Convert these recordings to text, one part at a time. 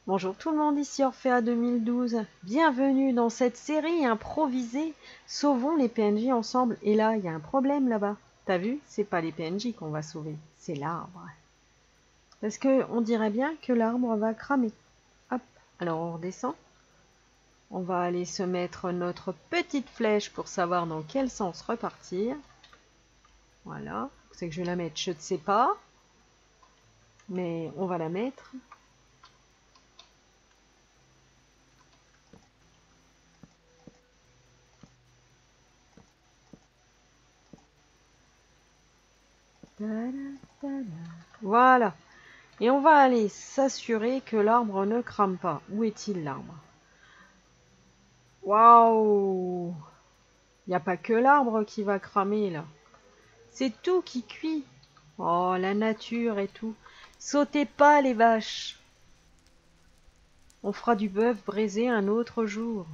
Bonjour tout le monde, ici Orphea 2012. Bienvenue dans cette série improvisée. Sauvons les PNJ ensemble. Et là, il y a un problème là-bas. T'as vu? C'est pas les PNJ qu'on va sauver, c'est l'arbre. Parce que on dirait bien que l'arbre va cramer. Hop, alors on redescend. On va aller se mettre notre petite flèche pour savoir dans quel sens repartir. Voilà, c'est que je vais la mettre, je ne sais pas. Mais on va la mettre. Voilà. Et on va aller s'assurer que l'arbre ne crame pas. Où est-il l'arbre? Waouh! Il n'y a pas que l'arbre qui va cramer là. C'est tout qui cuit. Oh, la nature et tout. Sautez pas les vaches. On fera du bœuf braisé un autre jour.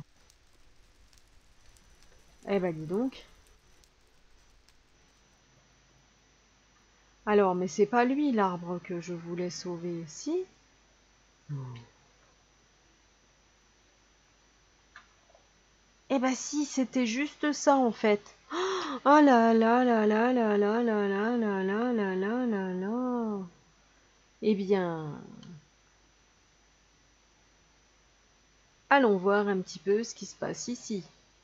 Eh ben dis donc. Alors, mais c'est pas lui l'arbre que je voulais sauver, si? Eh ben si, c'était juste ça en fait. Oh là là là là là là là là là là là là là là. Eh bien, allons voir un petit peu ce qui se passe ici.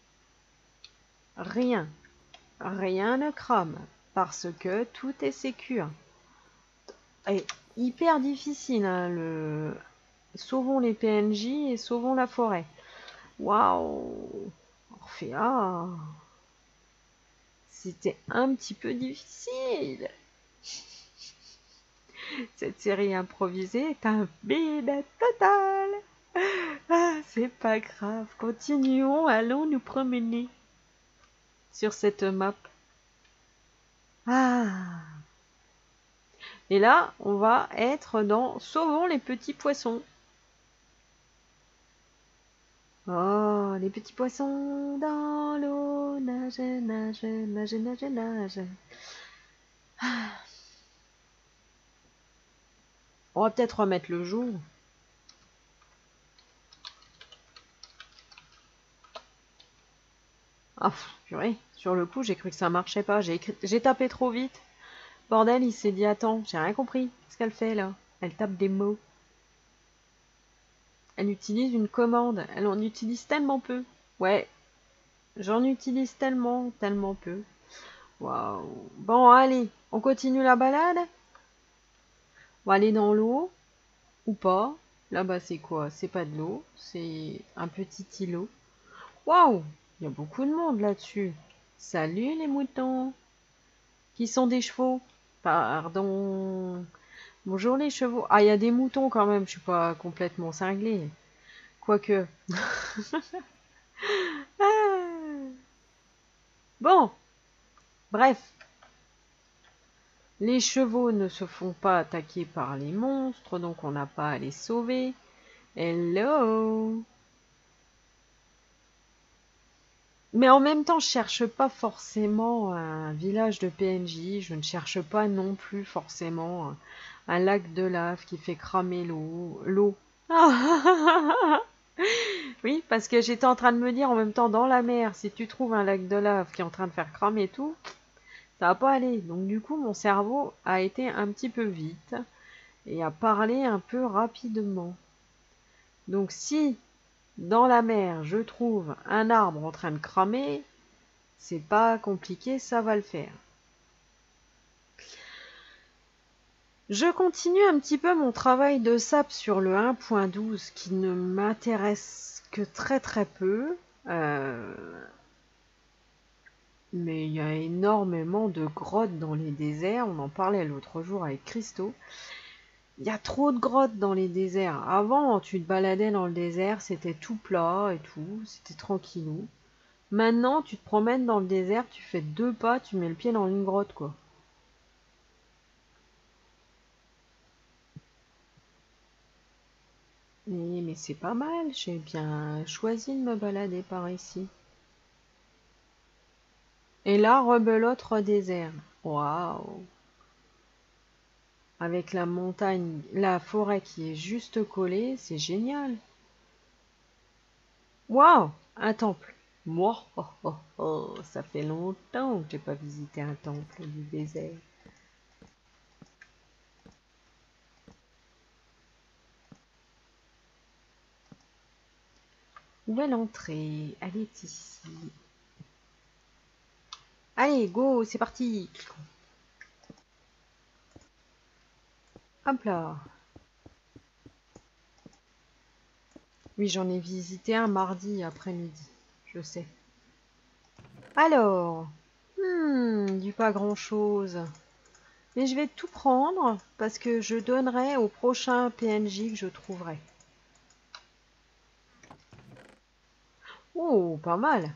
Rien, rien ne crame, parce que tout est sécure. Et hyper difficile, hein, le... Sauvons les PNJ et sauvons la forêt. Waouh! Orphea! C'était un petit peu difficile. Cette série improvisée est un bide total. Ah, c'est pas grave. Continuons, allons nous promener sur cette map. Ah! Et là, on va être dans Sauvons les petits poissons. Oh, les petits poissons dans l'eau, nage, nage, nage, nage, nage. Ah. On va peut-être remettre le jour. Ah, purée, sur le coup, j'ai cru que ça marchait pas. J'ai tapé trop vite. Bordel, il s'est dit, attends, j'ai rien compris. Qu'est-ce qu'elle fait là? Elle tape des mots. Elle utilise une commande. Elle en utilise tellement peu. Ouais, j'en utilise tellement, tellement peu. Waouh. Bon, allez, on continue la balade? On va aller dans l'eau, ou pas. Là-bas, c'est quoi? C'est pas de l'eau, c'est un petit îlot. Waouh! Il y a beaucoup de monde là-dessus. Salut les moutons! Qui sont des chevaux? Pardon. Bonjour les chevaux. Ah, il y a des moutons quand même, je suis pas complètement cinglée. Quoique. Ah. Bon, bref. Les chevaux ne se font pas attaquer par les monstres, donc on n'a pas à les sauver. Hello! Mais en même temps, je cherche pas forcément un village de PNJ, je ne cherche pas non plus forcément un lac de lave qui fait cramer l'eau. Oui, parce que j'étais en train de me dire en même temps dans la mer, si tu trouves un lac de lave qui est en train de faire cramer tout, ça va pas aller. Donc du coup, mon cerveau a été un petit peu vite et a parlé un peu rapidement. Donc si dans la mer je trouve un arbre en train de cramer, c'est pas compliqué, ça va le faire. Je continue un petit peu mon travail de sap sur le 1.12 qui ne m'intéresse que très très peu. Mais il y a énormément de grottes dans les déserts. On en parlait l'autre jour avec Christo. Il y a trop de grottes dans les déserts. Avant, tu te baladais dans le désert, c'était tout plat et tout, c'était tranquillou. Maintenant, tu te promènes dans le désert, tu fais 2 pas, tu mets le pied dans une grotte, quoi. Mais c'est pas mal, j'ai bien choisi de me balader par ici. Et là, rebelote, redésert. Waouh! avec la montagne, la forêt qui est juste collée, c'est génial. Waouh, un temple. Moi, oh, oh, oh, ça fait longtemps que j'ai pas visité un temple du désert. Où est l'entrée? Elle est ici. Allez, go, c'est parti. Hop là. Oui, j'en ai visité un mardi après-midi, je sais. Alors, du pas grand-chose. Mais je vais tout prendre parce que je donnerai au prochain PNJ que je trouverai. Oh, pas mal.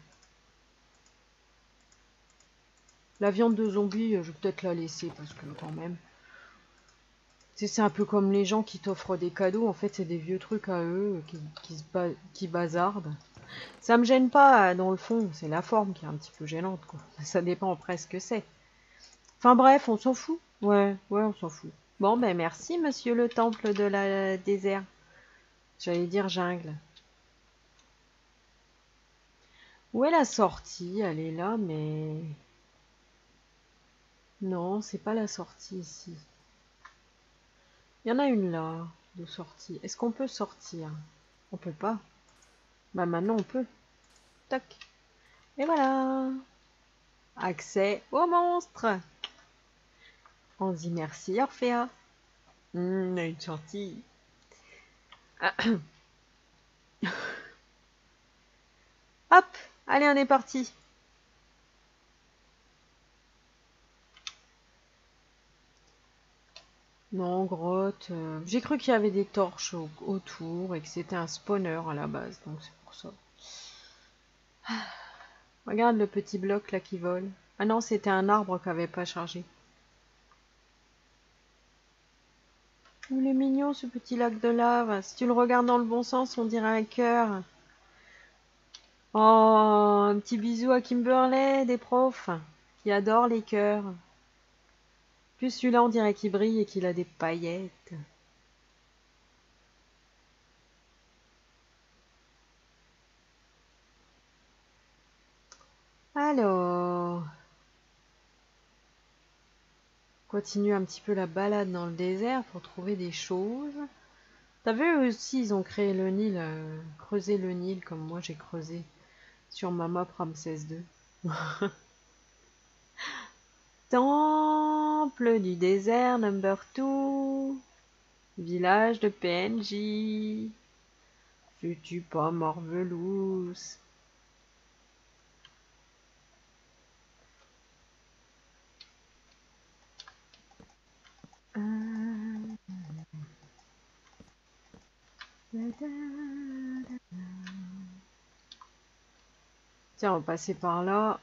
La viande de zombie, je vais peut-être la laisser parce que quand même. Tu sais, c'est un peu comme les gens qui t'offrent des cadeaux. En fait, c'est des vieux trucs à eux qui bazardent. Ça me gêne pas dans le fond. C'est la forme qui est un petit peu gênante, quoi. Ça dépend après ce que c'est. Enfin bref, on s'en fout. Ouais, ouais, on s'en fout. Bon, ben merci, monsieur le temple de la désert. J'allais dire jungle. Où est la sortie? Elle est là, mais... Non, c'est pas la sortie ici. Il y en a une là, de sortie. Est-ce qu'on peut sortir? On peut pas. Bah maintenant on peut. Tac. Et voilà. Accès au monstre. On dit merci Orphea. On a une sortie. Hop. Allez, on est parti. Non, grotte. J'ai cru qu'il y avait des torches autour et que c'était un spawner à la base, donc c'est pour ça. Regarde le petit bloc là qui vole. Ah non, c'était un arbre qui avait pas chargé. Il est mignon ce petit lac de lave. Si tu le regardes dans le bon sens, on dirait un cœur. Oh, un petit bisou à Kimberley, des profs, qui adorent les cœurs. Plus celui-là, on dirait qu'il brille et qu'il a des paillettes. Alors, continue un petit peu la balade dans le désert pour trouver des choses. T'as vu aussi, ils ont créé le Nil, creusé le Nil comme moi j'ai creusé sur ma map Ramsès II. Temple du désert number 2. Village de PNJ. Fus-tu pas Morvelous? Tiens, on va passer par là.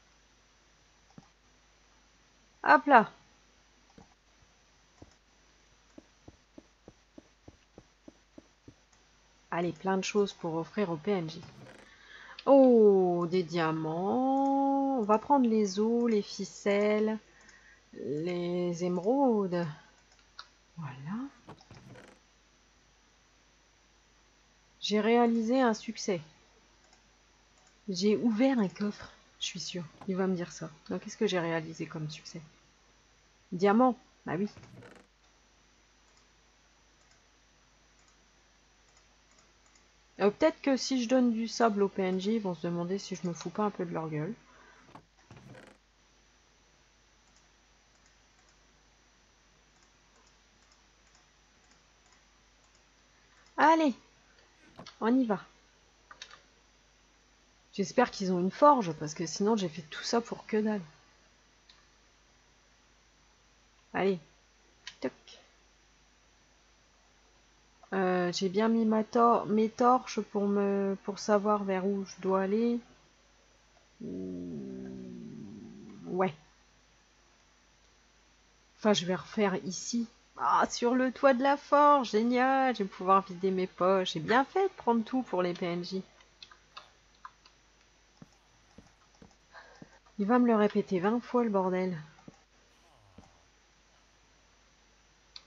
Hop là. Allez, plein de choses pour offrir au PNJ. Oh, des diamants. On va prendre les os, les ficelles, les émeraudes. Voilà. J'ai réalisé un succès. J'ai ouvert un coffre, je suis sûre. Il va me dire ça. Donc, qu'est-ce que j'ai réalisé comme succès? Diamant. Bah oui. Peut-être que si je donne du sable au PNJ, ils vont se demander si je me fous pas un peu de leur gueule. Allez, on y va. J'espère qu'ils ont une forge, parce que sinon j'ai fait tout ça pour que dalle. Allez, toc. J'ai bien mis mes torches pour savoir vers où je dois aller. Ouais. Enfin, je vais refaire ici. Ah, sur le toit de la forge, génial. Je vais pouvoir vider mes poches. J'ai bien fait de prendre tout pour les PNJ. Il va me le répéter 20 fois, le bordel.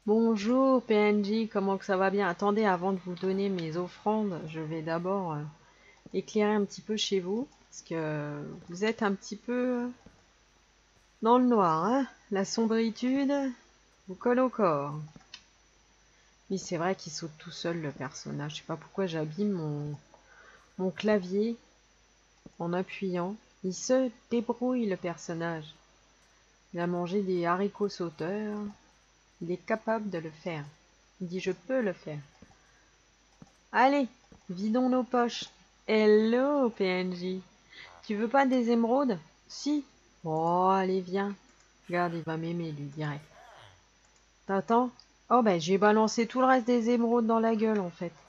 Bonjour PNJ, comment que ça va bien? Attendez, avant de vous donner mes offrandes, je vais d'abord éclairer un petit peu chez vous, parce que vous êtes un petit peu dans le noir, hein? La sombritude vous colle au corps. Oui, c'est vrai qu'il saute tout seul le personnage. Je sais pas pourquoi j'abîme mon clavier en appuyant. Il se débrouille le personnage. Il a mangé des haricots sauteurs. Il est capable de le faire. Il dit je peux le faire. Allez, vidons nos poches. Hello PNJ. Tu veux pas des émeraudes? Si. Oh, allez, viens. Regarde, il va m'aimer lui direct. T'attends? Oh ben j'ai balancé tout le reste des émeraudes dans la gueule en fait.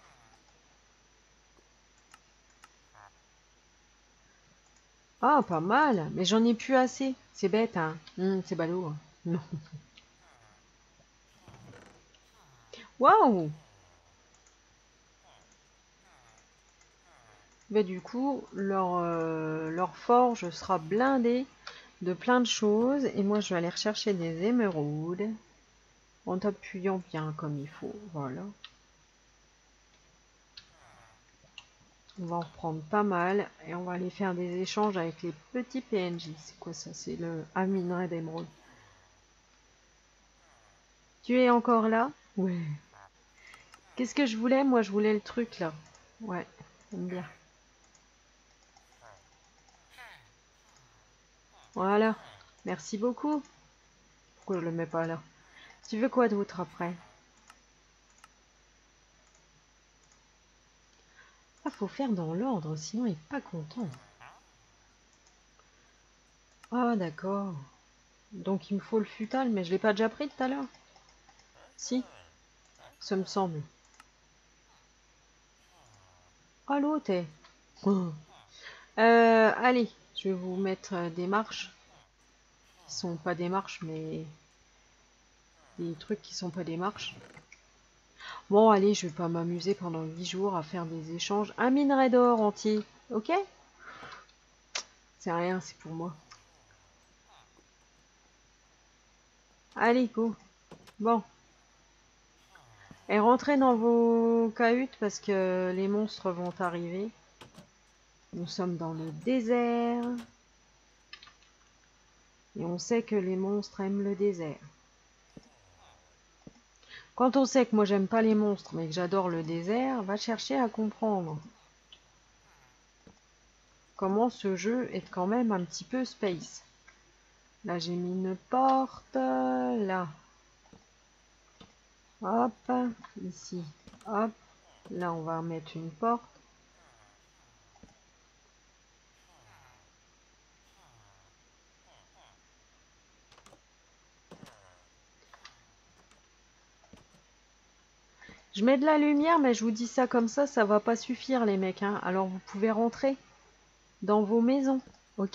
Ah, pas mal, mais j'en ai plus assez. C'est bête, hein. C'est ballot, hein. Non. Waouh! Mais du coup, leur forge sera blindée de plein de choses. Et moi, je vais aller rechercher des émeraudes. En t'appuyant bien comme il faut. Voilà. On va en reprendre pas mal. Et on va aller faire des échanges avec les petits PNJ. C'est quoi ça? C'est le minerai d'émeraude. Tu es encore là? Ouais. Qu'est-ce que je voulais? Moi, je voulais le truc là. Ouais, j'aime bien. Voilà. Merci beaucoup. Pourquoi je le mets pas là? Tu veux quoi d'autre après? Ah, faut faire dans l'ordre, sinon il est pas content. Ah, d'accord. Donc il me faut le futal, mais je l'ai pas déjà pris tout à l'heure? Si, ça me semble. Ah, l'autre est... Oh. Allez, je vais vous mettre des marches. Qui sont pas des marches, mais des trucs qui sont pas des marches. Bon, allez, je vais pas m'amuser pendant 8 jours à faire des échanges. Un minerai d'or entier, ok? C'est rien, c'est pour moi. Allez, go. Bon. Et rentrez dans vos cahutes parce que les monstres vont arriver. Nous sommes dans le désert. Et on sait que les monstres aiment le désert. Quand on sait que moi j'aime pas les monstres mais que j'adore le désert, va chercher à comprendre comment ce jeu est quand même un petit peu space. Là j'ai mis une porte, là. Hop, ici. Hop, là on va mettre une porte. Je mets de la lumière, mais je vous dis ça comme ça va pas suffire les mecs, hein. Alors vous pouvez rentrer dans vos maisons, ok?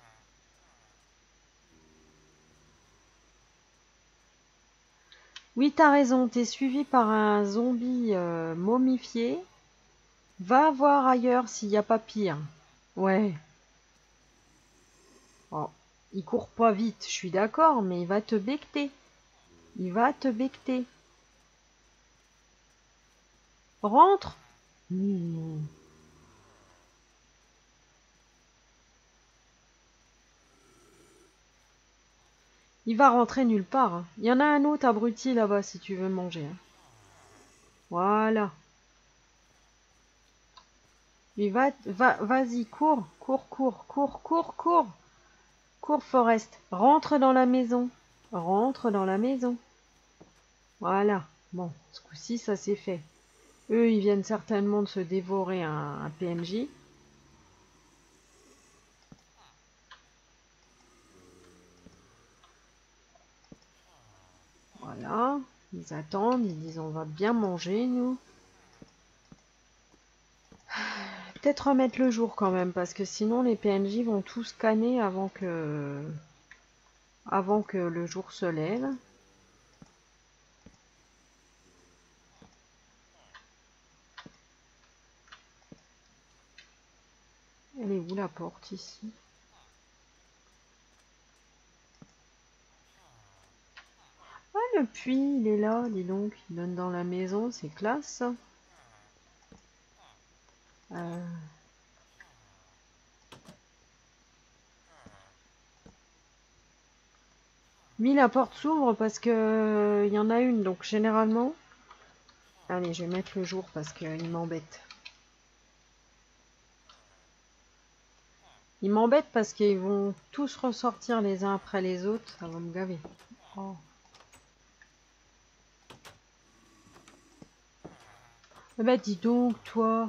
Oui, t'as raison, t'es suivi par un zombie momifié. Va voir ailleurs s'il n'y a pas pire. Ouais. Oh, il court pas vite, je suis d'accord, mais il va te becter. Il va te becter. Rentre. Hmm. Il va rentrer nulle part, hein. Il y en a un autre abruti là-bas si tu veux manger, hein. Voilà. Il vas-y, cours, cours, cours, cours, cours, cours. Cours, Forest. Rentre dans la maison. Rentre dans la maison. Voilà. Bon, ce coup-ci, ça c'est fait. Eux, ils viennent certainement de se dévorer un PNJ. Voilà. Ils attendent, ils disent on va bien manger, nous. Peut-être remettre le jour quand même, parce que sinon les PNJ vont tous scanner avant que le jour se lève. Elle est où la porte ici? Ah, le le puits, il est là, dis donc. Il donne dans la maison, c'est classe. Lui, la porte s'ouvre parce que il y en a une, donc généralement... Allez, je vais mettre le jour parce qu'il m'embête. Il m'embête parce qu'ils vont tous ressortir les uns après les autres. Ça va me gaver. Oh. Eh ben, dis donc, toi.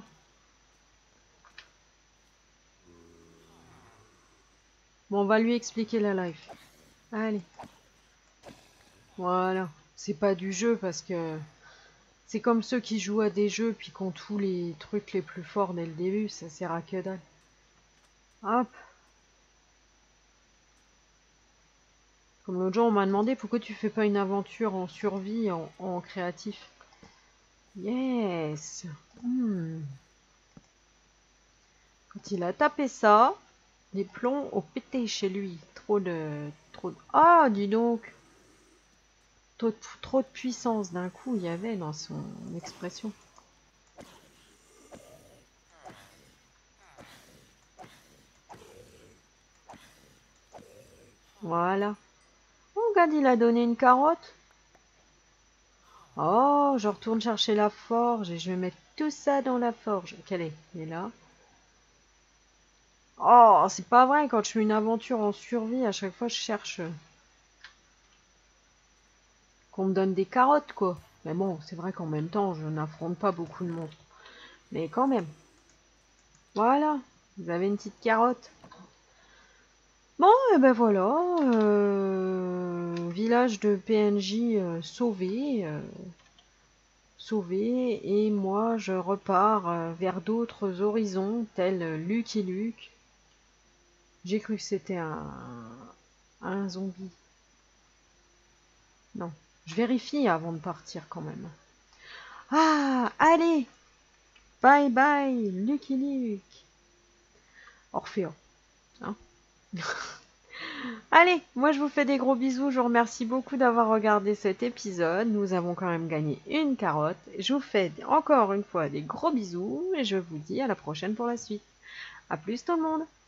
Bon, on va lui expliquer la life. Allez. Voilà. C'est pas du jeu parce que... C'est comme ceux qui jouent à des jeux puis qui ont tous les trucs les plus forts dès le début. Ça sert à que dalle. Hop. Comme l'autre jour, on m'a demandé pourquoi tu fais pas une aventure en survie, en créatif. Yes. Quand il a tapé ça, les plombs ont pété chez lui. Trop de... Ah, dis donc. Trop de puissance d'un coup, il y avait dans son expression. Voilà. Oh, regarde, il a donné une carotte. Oh, je retourne chercher la forge et je vais mettre tout ça dans la forge. Quelle est? Il est là. Oh, c'est pas vrai, quand je fais une aventure en survie, à chaque fois je cherche qu'on me donne des carottes, quoi. Mais bon, c'est vrai qu'en même temps, je n'affronte pas beaucoup de monstres. Mais quand même. Voilà, vous avez une petite carotte. Bon, et ben voilà. Village de PNJ sauvé. Sauvé. Et moi, je repars vers d'autres horizons, tels Lucky Luke. J'ai cru que c'était un zombie. Non. Je vérifie avant de partir quand même. Ah, allez! Bye bye, Lucky Luke. Orphéon. Hein. Allez, moi je vous fais des gros bisous. Je vous remercie beaucoup d'avoir regardé cet épisode. Nous avons quand même gagné une carotte. Je vous fais encore une fois des gros bisous et je vous dis à la prochaine pour la suite. A plus tout le monde!